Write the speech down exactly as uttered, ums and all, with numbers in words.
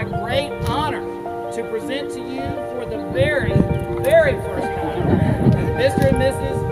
great honor to present to you for the very, very first time, Mister and Missus